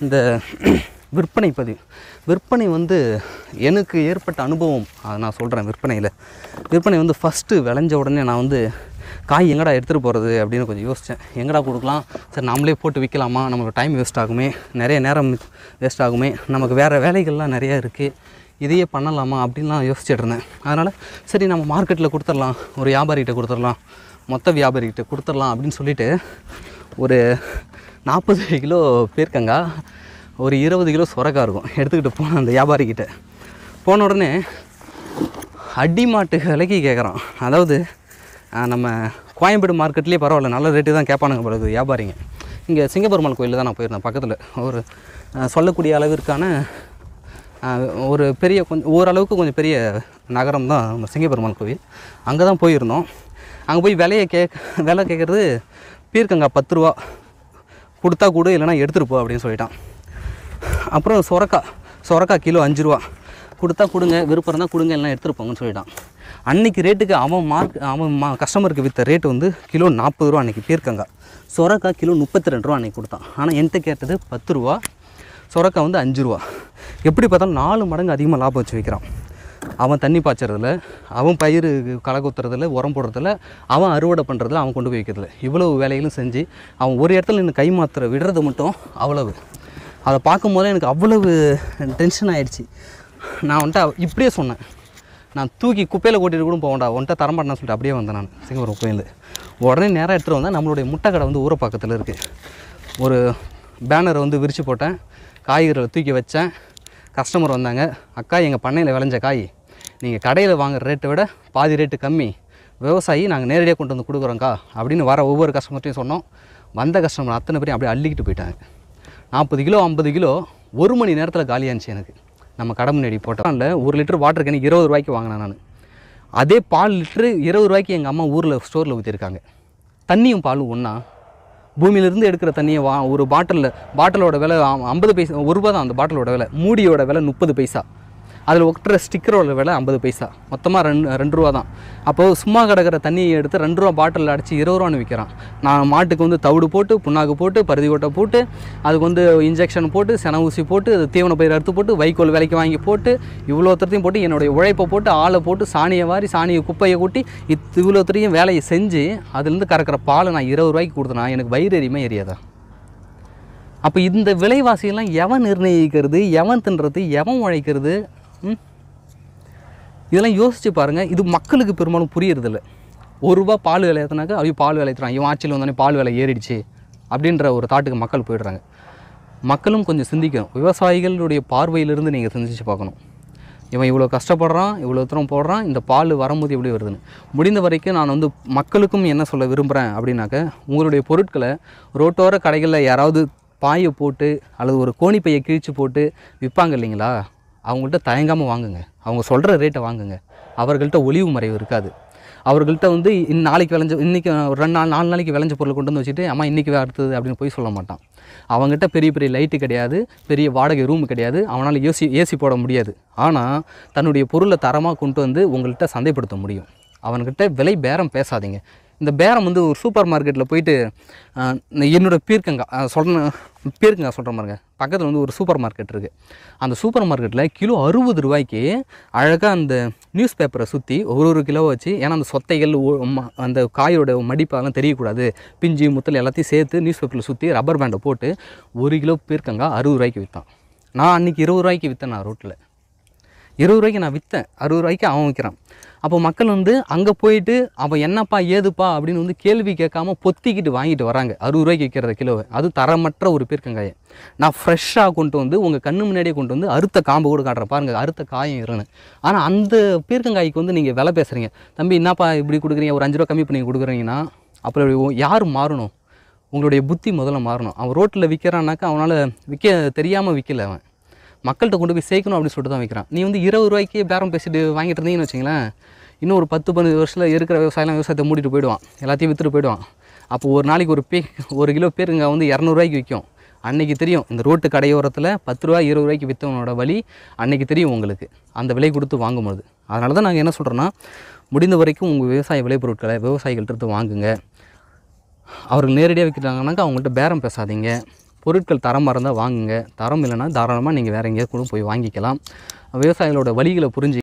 இந்த விற்பனை பதிவு விற்பனை வந்து எனக்கு ஏற்பட்ட அனுபவம் அதை நான் சொல்கிறேன். விற்பனை வந்து ஃபஸ்ட்டு விளைஞ்ச உடனே நான் வந்து காய் எங்கடா எடுத்துகிட்டு போகிறது அப்படின்னு கொஞ்சம் யோசித்தேன். எங்கடா கொடுக்கலாம், சரி நம்மளே போட்டு விற்கலாமா, நமக்கு டைம் வேஸ்ட் ஆகுமே, நிறைய நேரம் வேஸ்ட் ஆகுமே, நமக்கு வேறு வேலைகள்லாம் நிறையா இருக்குது, இதையே பண்ணலாமா அப்படின்லாம் யோசிச்சுட்டு இருந்தேன். அதனால் சரி நம்ம மார்க்கெட்டில் கொடுத்துடலாம், ஒரு வியாபாரிகிட்ட கொடுத்துடலாம், மொத்த வியாபாரிகிட்ட கொடுத்துடலாம் அப்படின்னு சொல்லிவிட்டு ஒரு 40 கிலோ பீர்க்கங்காய், ஒரு 20 கிலோ சொரக்காய் இருக்கும் எடுத்துக்கிட்டு போனேன் அந்த வியாபாரிக்கிட்ட. போன உடனே அடி மாட்டு விலைக்கு கேட்குறான். அதாவது நம்ம கோயம்பேடு மார்க்கெட்லேயே பரவாயில்ல, நல்ல ரேட்டு தான் கேட்பானுங்க பிறகு வியாபாரிங்க. இங்கே சிங்கப்பெருமாள் கோயிலில் தான் நான் போயிருந்தேன். பக்கத்தில் ஒரு சொல்லக்கூடிய அளவிற்கான ஒரு பெரிய ஓரளவுக்கு கொஞ்சம் பெரிய நகரம் தான் நம்ம சிங்கப்பெருமாள் கோயில். அங்கே தான் போயிருந்தோம். அங்கே போய் விலை கேட்குறது பீர்க்கங்காய் 10 ரூபா கொடுத்தா கூட, இல்லைனா எடுத்துகிட்டு போ அப்படின்னு சொல்லிட்டான். அப்புறம் சொரக்காய் கிலோ 5 ரூபா கொடுத்தா கொடுங்க, விருப்பம் தான் கொடுங்க, எல்லாம் எடுத்துகிட்டு போங்கன்னு சொல்லிட்டான். அன்றைக்கி ரேட்டுக்கு அவன் கஸ்டமருக்கு விற்ற ரேட்டு வந்து கிலோ 40 ரூபா அன்றைக்கி பீர்க்கங்காய். சொரக்காய் கிலோ 32 ரூபா அன்றைக்கி கொடுத்தான். ஆனால் என்கிட்ட கேட்டது 10 ரூபா, சொரக்காய் வந்து 5 ரூபா. எப்படி பார்த்தாலும் 4 மடங்கு அதிகமாக லாபம் வச்சு வைக்கிறான். அவன் தண்ணி பாய்ச்சறதில்ல, அவன் பயிர் களை குத்துறதில்ல, உரம் போடுறதில்ல, அவன் அறுவடை பண்ணுறதில்ல, அவன் கொண்டு போய் வைக்கிறதில்ல. இவ்வளவு வேலைகளும் செஞ்சு அவன் ஒரு இடத்துல நின்று கை மாத்திர விடுறது மட்டும் அவ்வளவு. அதை பார்க்கும் போதே எனக்கு அவ்வளவு டென்ஷன் ஆகிடுச்சு. நான் வந்துட்டு இப்படியே சொன்னேன், நான் தூக்கி குப்பையில் கூட்டிகிட்டு கூட போவேன்டா, வந்துட்டு தரமாட்டேன்னு சொல்லிட்டு அப்படியே வந்தேன் நான் சிங்கப்பூர் கோயில். உடனே நேராக எடுத்துகிட்டு வந்தேன். நம்மளுடைய முட்டை கடை வந்து ஊரை பக்கத்தில் இருக்குது. ஒரு பேனரை வந்து விரித்து போட்டேன், காய்கறிகளை தூக்கி வச்சேன். கஸ்டமர் வந்தாங்க, அக்கா எங்கள் பண்ணையில் விளைஞ்ச காய் நீங்கள் கடையில் வாங்குகிற ரேட்டை விட பாதி ரேட்டு கம்மி, விவசாயி நாங்கள் நேரடியாக கொண்டு வந்து கொடுக்குறோங்க்கா அப்படின்னு வர ஒவ்வொரு கஸ்டமர்ட்டையும் சொன்னோம். வந்த கஸ்டமர் அத்தனை பேரையும் அப்படியே அள்ளிக்கிட்டு போயிட்டாங்க. 40 கிலோ 50 கிலோ 1 மணி நேரத்தில் காலியாகிச்சு எனக்கு. நம்ம கடை முன்னாடி போட்டோம்ல 1 லிட்டர் வாட்டர் கேன் 20 ரூபாய்க்கு வாங்கினேன் நான். அதே பால் லிட்டரு 20 ரூபாய்க்கு எங்கள் அம்மா ஊரில் ஸ்டோரில் ஊற்றிருக்காங்க. தண்ணியும் பாலும் ஒன்றா? பூமியிலேருந்து எடுக்கிற தண்ணியை ஒரு பாட்டிலோட விலை 50 பைசா, 1 ரூபா தான் அந்த பாட்டிலோட விலை. மூடியோட விலை 30 பைசா, அதில் ஒட்டுற ஸ்டிக்கரோட விலை 50 பைசா, மொத்தமாக 2 ரூபா தான். அப்போது சும்மா கிடக்கிற தண்ணியை எடுத்து 2 ரூபா பாட்டிலில் அடித்து 20 ரூபான்னு விற்கிறான். நான் மாட்டுக்கு வந்து தவிடு போட்டு, புண்ணாக்கு போட்டு, பருதி கொட்டை போட்டு, அதுக்கு வந்து இன்ஜெக்ஷன் போட்டு, சென ஊசி போட்டு, அது தீவன பயிர் அறுத்து போட்டு, வைக்கோல் விலைக்கு வாங்கி போட்டு, இவ்வளோத்தையும் போட்டு, என்னுடைய உழைப்பை போட்டு, ஆளை போட்டு, சாணியை வாரி, குப்பையை கூட்டி, இவ்வளோத்தையும் வேலையை செஞ்சு அதுலேருந்து கறக்கிற பால் நான் 20 ரூபாய்க்கு கொடுத்தேனா எனக்கு வயிறு எரியுமா எரியாதா? அப்போ இந்த விலைவாசியெல்லாம் எவன் நிர்ணயிக்கிறது, எவன் தின்றது, எவன் உழைக்கிறது? இதெல்லாம் யோசித்து பாருங்கள். இது மக்களுக்கு பெரும்பாலும் புரியறதில்ல. 1 ரூபா பால் விலை ஏற்றினாக்கா அவங்க பால் விலை ஏற்றுறான், இவன் ஆட்சியில் வந்தோடனே பால் விலை ஏறிடுச்சு அப்படின்ற ஒரு தாட்டுக்கு மக்கள் போய்டுறாங்க. மக்களும் கொஞ்சம் சிந்திக்கணும். விவசாயிகளுடைய பார்வையிலிருந்து நீங்கள் சிந்திச்சு பார்க்கணும். இவன் இவ்வளோ கஷ்டப்படுறான், இவ்வளோ தூரம் போடுறான், இந்த பால் வரும்போது எப்படி வருதுன்னு. முடிந்த வரைக்கும் நான் வந்து மக்களுக்கும் என்ன சொல்ல விரும்புகிறேன் அப்படின்னாக்க, உங்களுடைய பொருட்களை ரோட்டோர கடைகளில் யாராவது பாயை போட்டு அல்லது ஒரு கோணிப்பையை கிழிச்சு போட்டு விற்பாங்க இல்லைங்களா, அவங்கள்ட்ட தயங்காமல் வாங்குங்க. அவங்க சொல்கிற ரேட்டை வாங்குங்க. அவர்கள்ட்ட ஒளிவு மறைவு இருக்காது. அவர்கள்ட்ட வந்து நாளைக்கு விளைஞ்ச, இன்றைக்கி 4 நாளைக்கு விளைஞ்ச பொருளை கொண்டு வந்து வச்சுட்டு அம்மா இன்றைக்கி அடுத்தது அப்படின்னு போய் சொல்ல மாட்டான். அவங்ககிட்ட பெரிய லைட்டு கிடையாது, பெரிய வாடகை ரூமு கிடையாது, அவனால் ஏசி போட முடியாது. ஆனால் தன்னுடைய பொருளை தரமாக கொண்டு வந்து உங்கள்கிட்ட சந்தைப்படுத்த முடியும். அவன்கிட்ட விலை பேரம் பேசாதீங்க. இந்த பேரம் வந்து ஒரு சூப்பர் மார்க்கெட்டில் போயிட்டு என்னோடய பீர்க்கங்காய் சொல்கிற மாதிரிங்க, பக்கத்தில் வந்து ஒரு சூப்பர் மார்க்கெட் இருக்குது. அந்த சூப்பர் மார்க்கெட்டில் கிலோ 60 ரூபாய்க்கு அழகாக அந்த நியூஸ் பேப்பரை சுற்றி ஒரு கிலோ வச்சு, ஏன்னா அந்த சொத்தைகள் அந்த காயோட மடிப்பெல்லாம் தெரியக்கூடாது, பிஞ்சு முத்தல் எல்லாத்தையும் சேர்த்து நியூஸ் பேப்பரில் சுற்றி ரப்பர் பேண்டை போட்டு 1 கிலோ பீர்க்கங்காய் 60 ரூபாய்க்கு விற்றான். நான் அன்றைக்கி 20 ரூபாய்க்கு விற்றேன். நான் ரோட்டில் 20 ரூபாய்க்கு நான் விற்றேன், 60 ரூபாய்க்கு அவன் விற்கிறான். அப்போ மக்கள் வந்து அங்கே போயிட்டு அவன் என்னப்பா ஏதுப்பா அப்படின்னு வந்து கேள்வி கேட்காம பொத்திக்கிட்டு வாங்கிட்டு வராங்க 60 ரூபாய்க்கு விற்கிறத கிலோவை. அது தரமற்ற ஒரு பீர்க்கங்காயை நான் ஃப்ரெஷ்ஷாக கொண்டு வந்து உங்கள் கண்ணு முன்னாடியே கொண்டு வந்து அறுத்த காம்பு கூட காட்டுறேன் பாருங்கள், அறுத்த காயம் இருன்னு. ஆனால் அந்த பீர்க்கங்காய்க்கு வந்து நீங்கள் விலை பேசுகிறீங்க. தம்பி என்னப்பா இப்படி கொடுக்குறீங்க, ஒரு 5 ரூபா கம்மி பண்ணி கொடுக்குறீங்கன்னா அப்புறம் யார் மாறணும்? உங்களுடைய புத்தி முதல்ல மாறணும். அவன் ரோட்டில் விற்கிறான்னாக்கா அவனால் தெரியாமல் விற்கல, அவன் மக்கள்கிட்ட கொண்டு போய் சேர்க்கணும் அப்படின்னு சொல்லிட்டு தான் வைக்கிறான். நீ வந்து 20 ரூபாய்க்கு பேரம் பேசிட்டு வாங்கிட்டு இருந்தீங்கன்னு வச்சிங்களேன், இன்னும் ஒரு 10-15 வருஷத்தில் இருக்கிற விவசாயத்தை மூடிட்டு போயிடுவான், எல்லாத்தையும் விற்றுட்டு போயிடுவான். அப்போ ஒரு நாளைக்கு ஒரு கிலோ பேருங்க வந்து 200 ரூபாய்க்கு விற்கும். அன்றைக்கி தெரியும் இந்த ரோட்டு கடையோரத்தில் 10 ரூபா 20 ரூபாய்க்கு விற்றவனோட வழி அன்றைக்கி தெரியும் உங்களுக்கு, அந்த விலை கொடுத்து வாங்கும்போது. அதனால தான் நாங்கள் என்ன சொல்கிறோன்னா, முடிந்த வரைக்கும் உங்கள் விவசாய விளைபொருட்களை விவசாயிகள்கிட்ட வாங்குங்க. அவர்கள் நேரடியாக விற்கிறாங்கனாக்கா அவங்கள்ட்ட பேரம் பேசாதீங்க. பொருட்கள் தரமாக இருந்தால் வாங்குங்க, தரம் இல்லைன்னா தாராளமாக நீங்கள் வேறு எங்கேயாவது கூட போய் வாங்கிக்கலாம். விவசாயிகளோட வலிகளை புரிஞ்சு